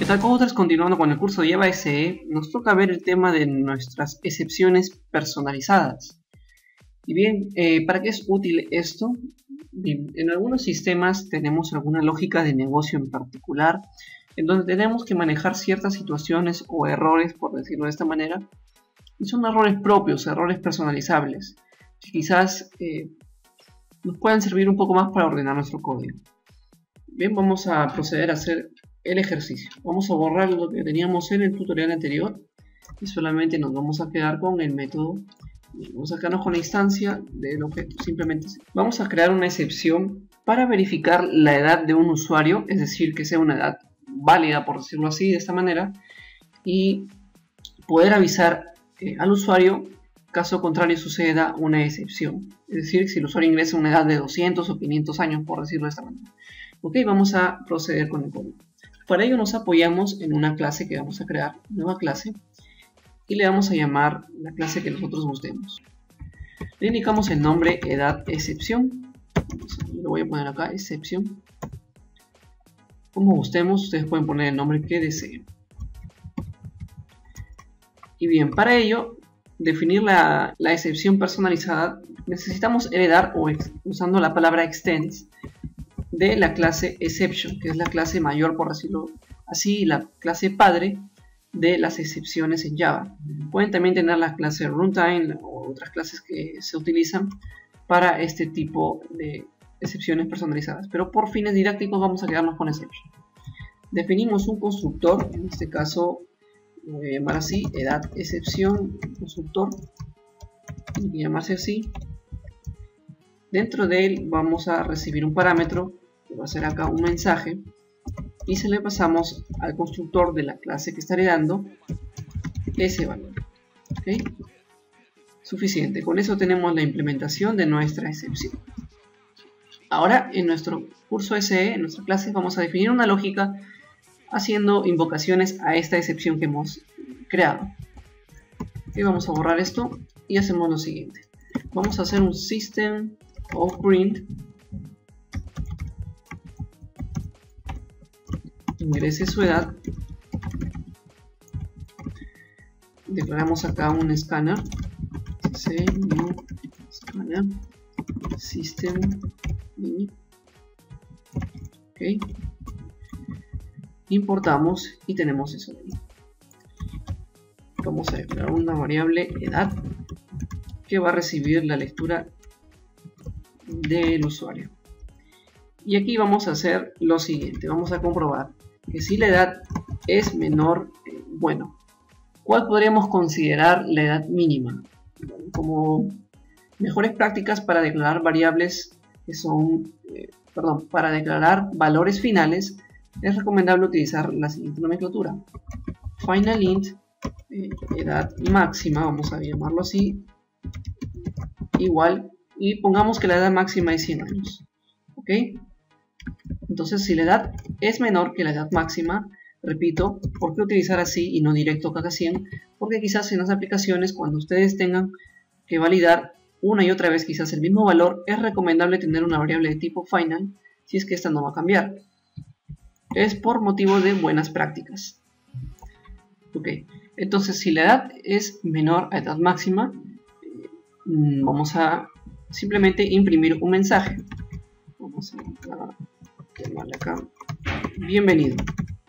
tal, coders? Continuando con el curso de Java SE, nos toca ver el tema de nuestras excepciones personalizadas. Y bien, ¿para qué es útil esto? Bien, en algunos sistemas tenemos alguna lógica de negocio en particular, en donde tenemos que manejar ciertas situaciones o errores, por decirlo de esta manera, y son errores propios, errores personalizables, que quizás nos puedan servir un poco más para ordenar nuestro código. Bien, vamos a proceder a hacer el ejercicio. Vamos a borrar lo que teníamos en el tutorial anterior y solamente nos vamos a quedar con el método. Vamos a quedarnos con la instancia del objeto. Simplemente vamos a crear una excepción para verificar la edad de un usuario, es decir, que sea una edad válida, por decirlo así, de esta manera, y poder avisar al usuario caso contrario suceda una excepción. Es decir, si el usuario ingresa a una edad de 200 o 500 años, por decirlo de esta manera. Ok, vamos a proceder con el código. Para ello nos apoyamos en una clase que vamos a crear, nueva clase, y le vamos a llamar la clase que nosotros gustemos. Le indicamos el nombre edad excepción. Lo voy a poner acá, excepción. Como gustemos, ustedes pueden poner el nombre que deseen. Y bien, para ello, definir la excepción personalizada, necesitamos heredar, o usando la palabra extends, de la clase exception, que es la clase mayor, por decirlo así, la clase padre de las excepciones en Java. Pueden también tener la clase runtime o otras clases que se utilizan para este tipo de excepciones personalizadas, pero por fines didácticos vamos a quedarnos con exception. Definimos un constructor, en este caso lo voy a llamar así, edad excepción constructor, tiene que llamarse así. Dentro de él vamos a recibir un parámetro que va a ser acá un mensaje y se le pasamos al constructor de la clase que está heredando ese valor. ¿Okay? Suficiente, con eso tenemos la implementación de nuestra excepción. Ahora en nuestro curso SE, en nuestra clase, vamos a definir una lógica haciendo invocaciones a esta excepción que hemos creado. Y vamos a borrar esto y hacemos lo siguiente. Vamos a hacer un system.out.print, ingrese su edad, declaramos acá un scanner, scanner system, okay. Importamos y tenemos eso ahí. Vamos a declarar una variable edad que va a recibir la lectura del usuario. Y aquí vamos a hacer lo siguiente, vamos a comprobar que si la edad es menor, bueno, ¿cuál podríamos considerar la edad mínima? Como mejores prácticas para declarar variables que son, para declarar valores finales, es recomendable utilizar la siguiente nomenclatura. Final int, edad máxima, vamos a llamarlo así, igual, y pongamos que la edad máxima es 100 años. ¿Ok? Entonces, si la edad es menor que la edad máxima, repito, ¿por qué utilizar así y no directo cada 100? Porque quizás en las aplicaciones, cuando ustedes tengan que validar una y otra vez quizás el mismo valor, es recomendable tener una variable de tipo final, si es que esta no va a cambiar. Es por motivo de buenas prácticas. Ok, entonces si la edad es menor a edad máxima, vamos a simplemente imprimir un mensaje. Vamos a llamarle acá bienvenido.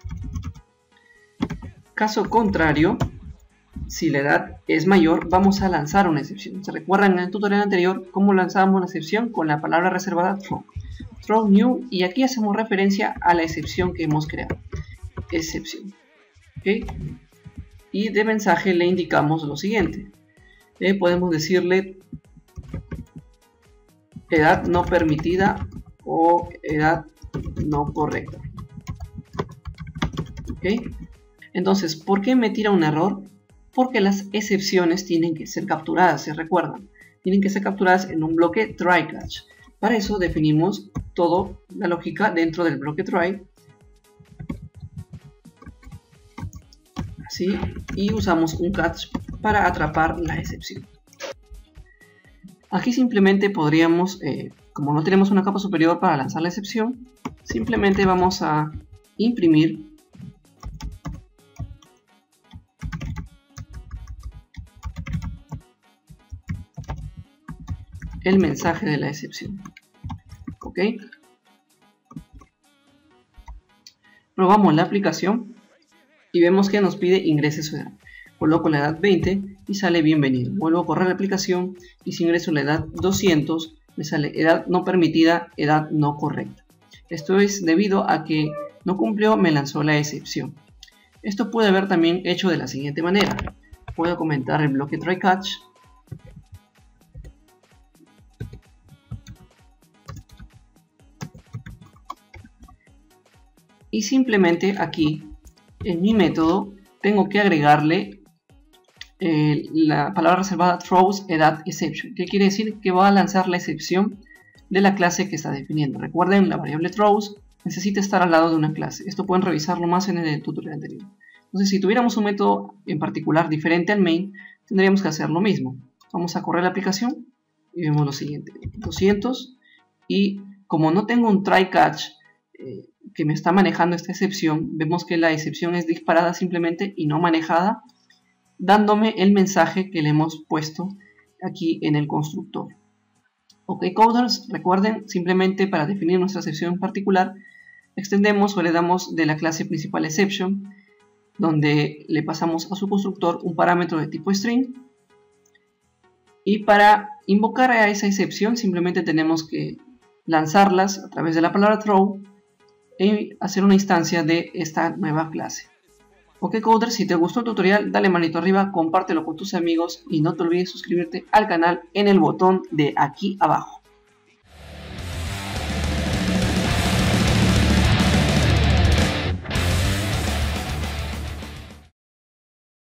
Caso contrario, si la edad es mayor, vamos a lanzar una excepción. ¿Se recuerdan en el tutorial anterior cómo lanzábamos una excepción? Con la palabra reservada throw new, y aquí hacemos referencia a la excepción que hemos creado. Excepción. ¿Okay? Y de mensaje le indicamos lo siguiente. Podemos decirle edad no permitida o edad no correcta. ¿Okay? Entonces, ¿por qué me tira un error? Porque las excepciones tienen que ser capturadas, ¿se recuerdan? Tienen que ser capturadas en un bloque try catch. Para eso definimos toda la lógica dentro del bloque try. Así, y usamos un catch para atrapar la excepción. Aquí simplemente podríamos, como no tenemos una capa superior para lanzar la excepción, simplemente vamos a imprimir el mensaje de la excepción. Ok. Probamos la aplicación y vemos que nos pide ingrese su edad. Coloco la edad 20 y sale bienvenido. Vuelvo a correr la aplicación y si ingreso la edad 200 me sale edad no permitida, edad no correcta. Esto es debido a que no cumplió, me lanzó la excepción. Esto puede haber también hecho de la siguiente manera. Puedo comentar el bloque try catch. Y simplemente aquí, en mi método, tengo que agregarle la palabra reservada throws edad exception. ¿Qué quiere decir? Que va a lanzar la excepción de la clase que está definiendo. Recuerden, la variable throws necesita estar al lado de una clase. Esto pueden revisarlo más en el tutorial anterior. Entonces, si tuviéramos un método en particular diferente al main, tendríamos que hacer lo mismo. Vamos a correr la aplicación y vemos lo siguiente. 200 y como no tengo un try catch que me está manejando esta excepción, vemos que la excepción es disparada simplemente y no manejada, dándome el mensaje que le hemos puesto aquí en el constructor. Ok, coders, recuerden, simplemente para definir nuestra excepción en particular, extendemos o le damos de la clase principal exception, donde le pasamos a su constructor un parámetro de tipo string, y para invocar a esa excepción simplemente tenemos que lanzarlas a través de la palabra throw y hacer una instancia de esta nueva clase. Ok, coder, si te gustó el tutorial, dale manito arriba, compártelo con tus amigos y no te olvides suscribirte al canal en el botón de aquí abajo.